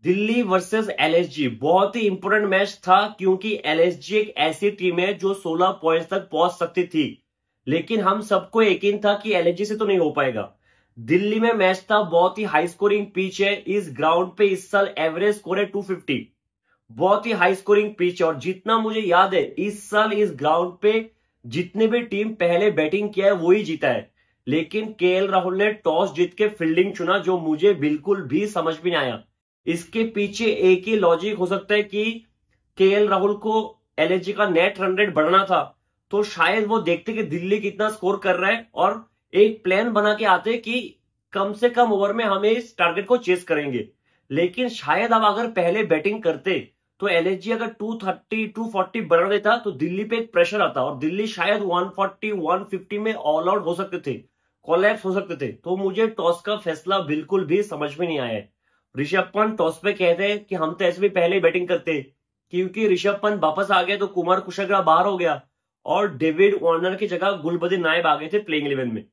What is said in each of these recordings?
Delhi versus LSG बहुत ही important match था, क्योंकि एलएसजी एक ऐसी टीम है जो 16 पॉइंट्स तक पहुंच सकती थी, लेकिन हम सबको यकीन था कि एलएसजी से तो नहीं हो पाएगा। दिल्ली में मैच था, बहुत ही हाई स्कोरिंग पिच है। इस ग्राउंड पे इस साल एवरेज स्कोर है 250, बहुत ही हाई स्कोरिंग पिच है। और जितना मुझे याद है, इस साल इस ग्राउंड पे जितने भी टीम पहले बैटिंग किया है वही जीता है, लेकिन केएल राहुल ने टॉस जीत के फील्डिंग चुना, जो मुझे बिल्कुल भी समझ में नहीं आया। इसके पीछे एक ही लॉजिक हो सकता है कि केएल राहुल को एलएसजी का नेट रन रेट बढ़ना था, तो शायद वो देखते कि दिल्ली कितना स्कोर कर रहा है और एक प्लान बना के आते कि कम से कम ओवर में हमें इस टारगेट को चेस करेंगे। लेकिन शायद अब अगर पहले बैटिंग करते तो एलएसजी अगर 230 240 बना देता तो दिल्ली पे एक प्रेशर आता और दिल्ली शायद 140 150 में ऑल आउट हो सकते थे, कोलैप्स हो सकते थे। तो मुझे टॉस का फैसला बिल्कुल भी समझ में नहीं आया है। ऋषभ पंत टॉस पे कहते हैं कि हम तो ऐसे भी पहले बैटिंग करते, क्योंकि ऋषभ पंत वापस आ गया तो कुमार कुशवाहा बाहर हो गया और डेविड वार्नर की जगह गुलबदीन नायब आ गए थे प्लेइंग 11 में।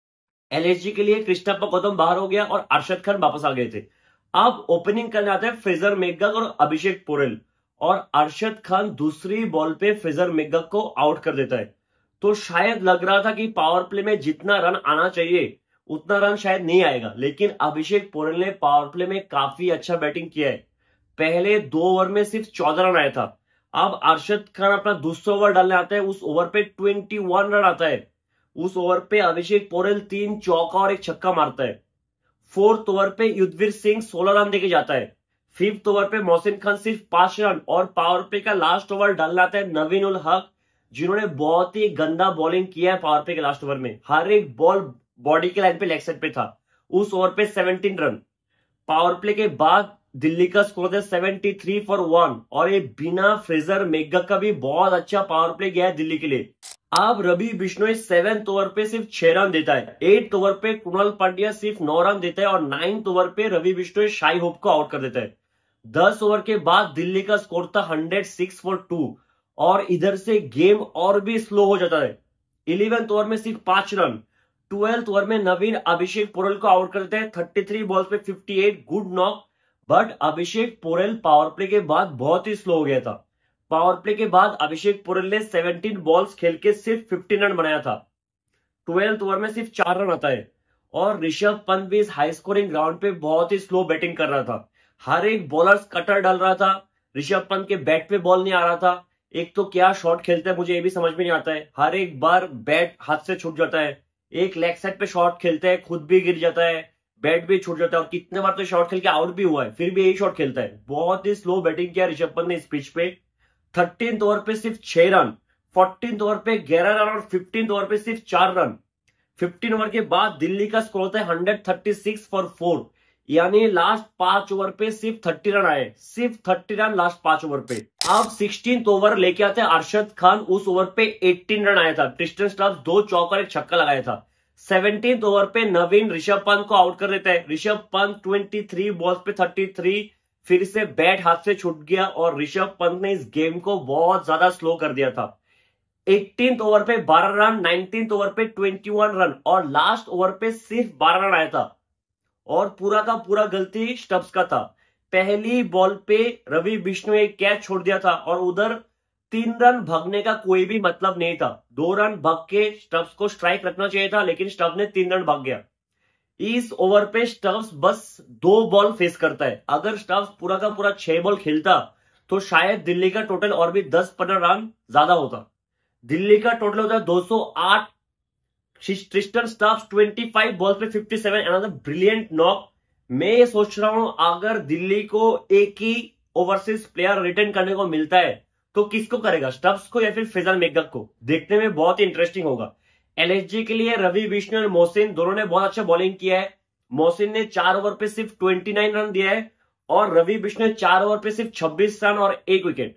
एलएसजी के लिए कृष्णप्पा गौतम बाहर हो गया और अरशद खान वापस आ गए थे। अब ओपनिंग करने आते हैं फ्रेजर मैकगक और अभिषेक पोरेल, और अरशद खान दूसरी बॉल पे फ्रेजर मैकगक को आउट कर देता है। तो शायद लग रहा था कि पावर प्ले में जितना रन आना चाहिए उतना रन शायद नहीं आएगा, लेकिन अभिषेक पोरेल ने पावर प्ले में काफी अच्छा बैटिंग किया है। पहले 2 ओवर में सिर्फ 14 रन आया था। अब अरशद खान अपना दूसरा ओवर डालने आता है, उस ओवर पे 21 रन आता है। उस ओवर पे अभिषेक पोरेल 3 चौका और 1 छक्का मारता है। 4th ओवर पे युद्धवीर सिंह 16 रन देके जाता है। 5th ओवर पे मोहसिन खान सिर्फ 5 रन, और पावर प्ले का लास्ट ओवर डालना आता है नवीन उल हक, जिन्होंने बहुत ही गंदा बॉलिंग किया है पावर प्ले के लास्ट ओवर में। हर एक बॉल बॉडी के लाइन पे लेग साइड पे था। उस ओवर पे 17 रन। पावर प्ले के बाद दिल्ली का स्कोर है 73 फॉर 1, और ये बिना फ्रेजर मैकगक का भी बहुत अच्छा पावर प्ले गया है दिल्ली के लिए। अब रवि बिश्नोई 7th ओवर पे सिर्फ 6 रन देता है। 8th ओवर पे कृणाल पांड्या सिर्फ 9 रन देता है, और 9th ओवर पे रवि बिश्नोई शाई होप को आउट कर देता है। 10 ओवर के बाद दिल्ली का स्कोर था 106 फॉर 2, और इधर से गेम और भी स्लो हो जाता है। 11th ओवर में सिर्फ 5 रन। 12th ओवर में नवीन अभिषेक पोरेल को आउट कर देते हैं। 33 बॉल्स पे 58, good knock. But Abhishek Porel power play के बाद बहुत ही स्लो हो गया था। पावर प्ले के बाद अभिषेक पोरेल ने 17 बॉल्स खेल के सिर्फ 15 रन बनाया था। 12th ओवर में सिर्फ 4 रन आता है, और ऋषभ पंत भी इस हाई स्कोरिंग ग्राउंड पे बहुत ही स्लो बैटिंग कर रहा था। हर एक बॉलर कटर डाल रहा था, ऋषभ पंत के बैट पे बॉल नहीं आ रहा था। एक तो क्या शॉट खेलता है मुझे ये भी समझ में नहीं आता है, हर एक बार बैट हाथ से छूट जाता है। एक लेग साइड पे शॉट खेलता है, खुद भी गिर जाता है, बैट भी छूट जाता है, और कितने बार तो शॉट खेल के आउट भी हुआ है, फिर भी यही शॉट खेलता है। बहुत ही स्लो बैटिंग किया ऋषभ पंत ने इस पिच पे। 13th ओवर पे सिर्फ 6 रन, 14th ओवर पे 11 रन, और 15th ओवर पे सिर्फ 4 रन। 15 ओवर के बाद दिल्ली का स्कोर होता है 136 फॉर 4, यानी लास्ट 5 ओवर पे सिर्फ 30 रन आए, सिर्फ 30 रन लास्ट 5 ओवर पे। अब 16th ओवर लेके आते हैं अरशद खान। उस ओवर पे 18 रन आया था। ट्रिस्टन स्टब्स 2 चौका और 1 छक्का लगाया था। 17th ओवर पे नवीन ऋषभ पंत को आउट कर देता है। ऋषभ पंत 23 बॉल्स पे 33, फिर से बैट हाथ से छूट गया, और ऋषभ पंत ने इस गेम को बहुत ज्यादा स्लो कर दिया था। 18th ओवर पे 12 रन, 19th ओवर पे 21 रन, और लास्ट ओवर पे सिर्फ 12 रन आया था। और पूरा का पूरा गलती स्टब्स का था। पहली बॉल पे रवि बिश्नोई एक कैच छोड़ दिया था, और उधर 3 रन भागने का कोई भी मतलब नहीं था। 2 रन भाग के स्टब्स को स्ट्राइक रखना चाहिए था, लेकिन स्टब्स ने 3 रन भाग गया। इस ओवर पे स्टब्स बस 2 बॉल फेस करता है। अगर स्टब्स पूरा का पूरा 6 बॉल खेलता तो शायद दिल्ली का टोटल और भी 10-15 रन ज्यादा होता। दिल्ली का टोटल होता है 208। ट्रिस्टन स्टब्स 25 बॉल्स पे 57, अनदर ब्रिलियंट नॉक। मैं ये सोच रहा हूं अगर दिल्ली को एक ही ओवरसीज प्लेयर रिटर्न करने को मिलता है तो किसको करेगा, स्टब्स को या फिर फ्रेजर मैकगक को? देखने में बहुत ही इंटरेस्टिंग होगा। एलएसजी के लिए रवि बिश्नोई और मोहसिन दोनों ने बहुत अच्छा बॉलिंग किया है। मोहसिन ने 4 ओवर पे सिर्फ 29 रन दिया है, और रवि बिश्नोई 4 ओवर पे सिर्फ 26 रन और 1 विकेट।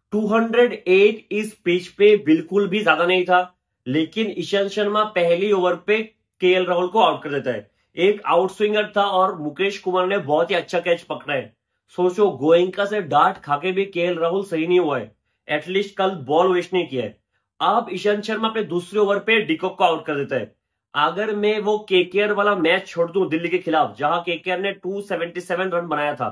208 इस पिच पे बिल्कुल भी ज्यादा नहीं था, लेकिन ईशांत शर्मा पहली ओवर पे केएल राहुल को आउट कर देता है। एक आउट स्विंगर था, और मुकेश कुमार ने बहुत ही अच्छा कैच पकड़ा है। सोचो, गोयंका से डांट खाके भी केएल राहुल सही नहीं हुआ है, एटलीस्ट कल बॉल वेस्ट नहीं किया है। अब ईशांत शर्मा अपने दूसरे ओवर पे डिकॉक को आउट कर देता है। अगर मैं वो केकेआर वाला मैच छोड़ दूं दिल्ली के खिलाफ, जहां केकेआर ने 277 रन बनाया था,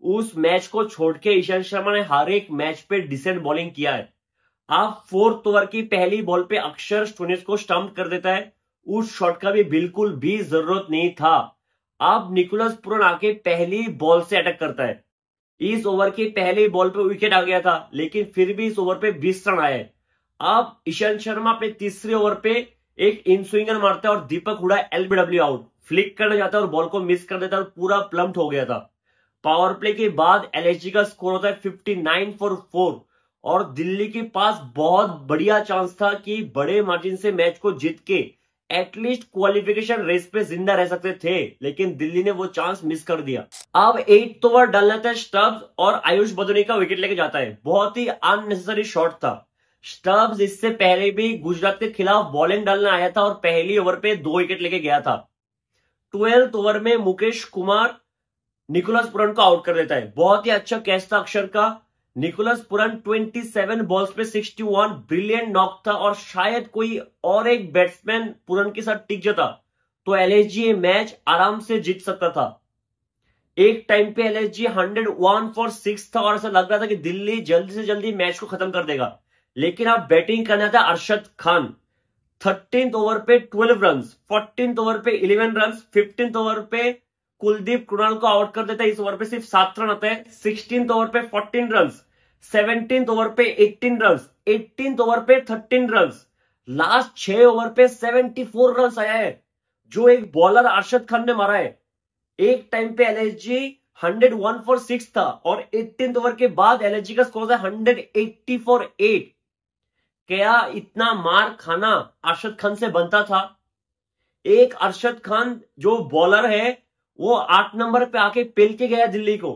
उस मैच को छोड़ के ईशांत शर्मा ने हर एक मैच पे डिसेंट बॉलिंग किया है। आप 4th ओवर की पहली बॉल पे अक्षर स्टोनिस को स्टंप कर देता है, उस शॉट का भी बिल्कुल भी जरूरत नहीं था। अब निकोलस पुरन आके पहली बॉल से अटैक करता है। इस ओवर की पहली बॉल पे विकेट आ गया था, लेकिन फिर भी इस ओवर पे 20 रन आए। अब ईशांत शर्मा अपने तीसरे ओवर पे एक इन स्विंगर मारता है और Deepak Hooda LBW out, flick करने जाता है और बॉल को मिस कर देता है और पूरा प्लम्प्ड हो गया था। पावर प्ले के बाद एलएसजी का स्कोर होता है 59 फॉर 4 और दिल्ली के पास बहुत बढ़िया चांस था कि बड़े मार्जिन से मैच को जीत के एटलीस्ट क्वालिफिकेशन रेस पे जिंदा रह सकते थे, लेकिन दिल्ली ने वो चांस मिस कर दिया। अब 8th ओवर डालना था स्टब्स और आयुष बदोनी का विकेट लेके जाता है। बहुत ही अननेसेसरी शॉट था। स्टब्स इससे पहले भी गुजरात के खिलाफ बॉलिंग डालने आया था और पहली ओवर पे 2 विकेट लेके गया था। 12th ओवर में मुकेश कुमार निकोलस पुरन को आउट कर देता है। बहुत ही अच्छा कैच था अक्षर का। निकोलस पुरन 27 बॉल्स पे 61 ब्रिलियंट नॉक था और शायद कोई और एक बैट्समैन पुरन के साथ टिक जाता तो एलएसजी मैच आराम से जीत सकता था। एक टाइम पे एलएसजी 101 फॉर 6 था और ऐसा लग रहा था कि दिल्ली जल्दी से जल्दी मैच को खत्म कर देगा, लेकिन अब बैटिंग करना था अरशद खान। 13th ओवर पे 12 रन, 14th ओवर पे 11 रन, 15th ओवर पे कुलदीप कृणाल को आउट कर देता है। इस ओवर पे सिर्फ 7 रन आते हैं। 16th ओवर पे 14 रन, 17th ओवर पे 18 रन, 18th ओवर पे 13 रन, लास्ट 6 ओवर पे 74 रन आया है, जो एक बॉलर अरशद खान ने मारा है। एक टाइम पे एलएसजी 101 फॉर 6 था और 18th ओवर के बाद एलएसजी का स्कोर था 180 फॉर 8। क्या इतना मार खाना अरशद खान से बनता था? एक अरशद खान जो बॉलर है वो 8 नंबर पे आके पेल के गया दिल्ली को।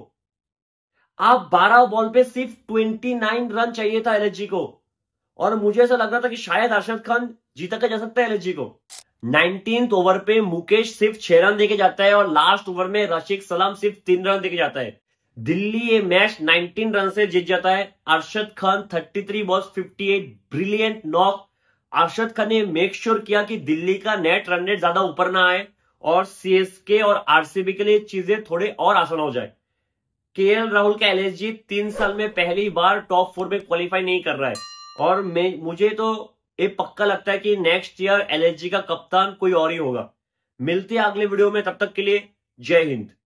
आप 12 बॉल पे सिर्फ 29 रन चाहिए था एलएसजी को और मुझे ऐसा लग रहा था कि शायद अरशद खान जीता के जा सकता है एलएसजी को। 19th ओवर पे मुकेश सिर्फ 6 रन देके जाता है और लास्ट ओवर में रशीक सलाम सिर्फ 3 रन देके जाता है। दिल्ली ये मैच 19 रन से जीत जाता है। Arshad Khan 33 balls 58 brilliant knock. Arshad Khan ने मेक श्योर किया कि दिल्ली का नेट रन रेट ज्यादा ऊपर ना आए और सीएसके और आरसीबी के लिए चीजें थोड़े और आसान हो जाए। केएल राहुल का एलएसजी 3 साल में पहली बार टॉप 4 में क्वालिफाई नहीं कर रहा है और मुझे तो ये पक्का लगता है कि नेक्स्ट ईयर एलएसजी का कप्तान कोई और ही होगा। मिलते हैं अगले वीडियो में, तब तक के लिए जय हिंद।